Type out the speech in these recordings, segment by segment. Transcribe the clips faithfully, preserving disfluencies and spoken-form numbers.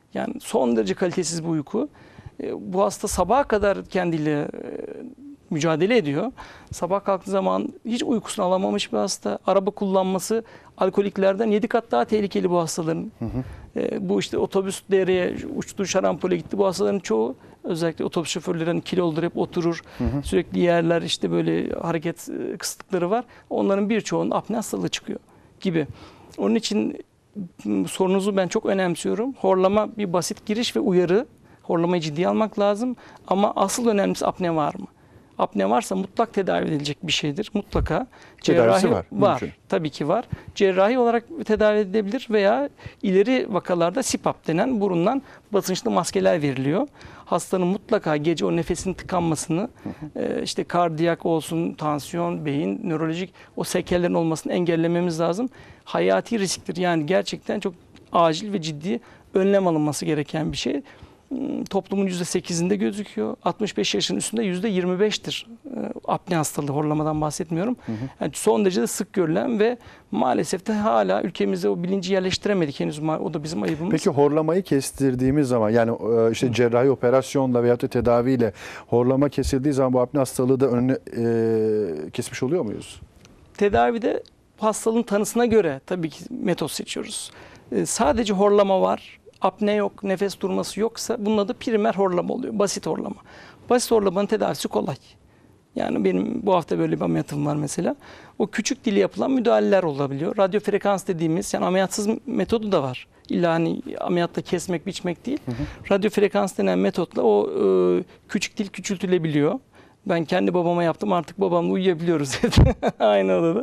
Yani son derece kalitesiz bir uyku. E, bu hasta sabaha kadar kendiyle e, mücadele ediyor. Sabah kalktığı zaman hiç uykusunu alamamış bir hasta. Araba kullanması alkoliklerden yedi kat daha tehlikeli bu hastaların. Hı hı. E, bu işte otobüs dereye uçtu, şarampole gitti. Bu hastaların çoğu, özellikle otobüs şoförleri kiloludur, hep oturur. Hı hı. Sürekli yerler, işte böyle hareket kısıtlıkları var. Onların birçoğunun apne hastalığı çıkıyor gibi. Onun için sorunuzu ben çok önemsiyorum. Horlama bir basit giriş ve uyarı. Horlamayı ciddiye almak lazım. Ama asıl önemlisi apne var mı? Apne varsa mutlak tedavi edilecek bir şeydir. Mutlaka. Tedavisi Cerrahi var. var. Mümkün. Tabii ki var. Cerrahi olarak tedavi edilebilir veya ileri vakalarda C PAP denen burundan basınçlı maskeler veriliyor. Hastanın mutlaka gece o nefesinin tıkanmasını, hı hı. E, işte kardiyak olsun, tansiyon, beyin, nörolojik o sekellerin olmasını engellememiz lazım. Hayati risktir. Yani gerçekten çok acil ve ciddi önlem alınması gereken bir şey. Toplumun yüzde sekizinde gözüküyor. altmış beş yaşın üstünde yüzde yirmi beştir. Apne hastalığı, horlamadan bahsetmiyorum. Hı hı. Yani son derece de sık görülen ve maalesef de hala ülkemizde o bilinci yerleştiremedik henüz. O da bizim ayıbımız. Peki horlamayı kestirdiğimiz zaman, yani işte hı. cerrahi operasyonla veyahut da tedaviyle horlama kesildiği zaman bu apne hastalığı da önüne e, kesmiş oluyor muyuz? Tedavide hastalığın tanısına göre tabii ki metot seçiyoruz. E, sadece horlama var, apne yok, nefes durması yoksa bunun adı primer horlama oluyor. Basit horlama. Basit horlamanın tedavisi kolay. Yani benim bu hafta böyle bir ameliyatım var mesela. O küçük dili yapılan müdahaleler olabiliyor. Radyo frekans dediğimiz, yani ameliyatsız metodu da var. İlla hani ameliyatta kesmek, biçmek değil. Hı hı. Radyo frekans denen metotla o e, küçük dil küçültülebiliyor. Ben kendi babama yaptım, artık babamla uyuyabiliyoruz. Aynı odada.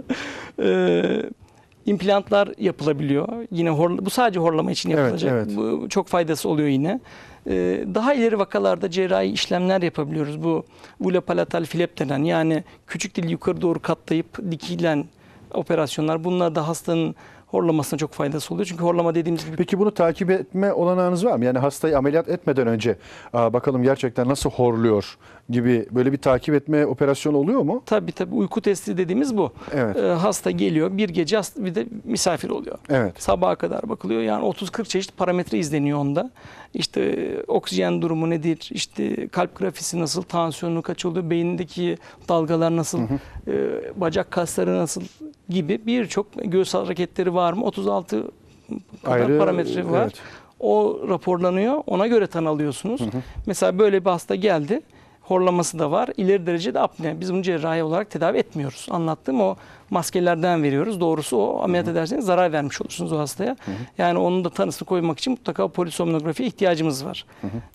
Eee İmplantlar yapılabiliyor. Yine horla, bu sadece horlama için yapılacak. Evet, evet. Bu çok faydası oluyor yine. Ee, daha ileri vakalarda cerrahi işlemler yapabiliyoruz. Bu vulopalatal flap denen, yani küçük dili yukarı doğru katlayıp dikilen operasyonlar. Bunlar da hastanın horlamasına çok faydası oluyor. Çünkü horlama dediğimiz gibi... Peki bunu takip etme olanağınız var mı? Yani hastayı ameliyat etmeden önce aa, bakalım gerçekten nasıl horluyor gibi böyle bir takip etme operasyonu oluyor mu? Tabii tabii, uyku testi dediğimiz bu. Evet. Ee, hasta geliyor, bir gece hasta, bir de misafir oluyor. Evet. Sabaha kadar bakılıyor. Yani otuz kırk çeşit parametre izleniyor onda. İşte oksijen durumu nedir? İşte kalp grafisi nasıl? Tansiyonu kaç oluyor? Beyindeki dalgalar nasıl? Hı hı. E, bacak kasları nasıl? Gibi birçok göğüs hareketleri var mı? otuz altı kadar Ayrı, parametre var. evet. O raporlanıyor. Ona göre tanı alıyorsunuz. Hı hı. Mesela böyle bir hasta geldi. Horlaması da var. İleri derecede apne. Biz bunu cerrahi olarak tedavi etmiyoruz. Anlattığım o maskelerden veriyoruz. Doğrusu o, ameliyat ederseniz zarar vermiş olursunuz o hastaya. Hı hı. Yani onun da tanısını koymak için mutlaka polisomnografiye ihtiyacımız var. Hı hı.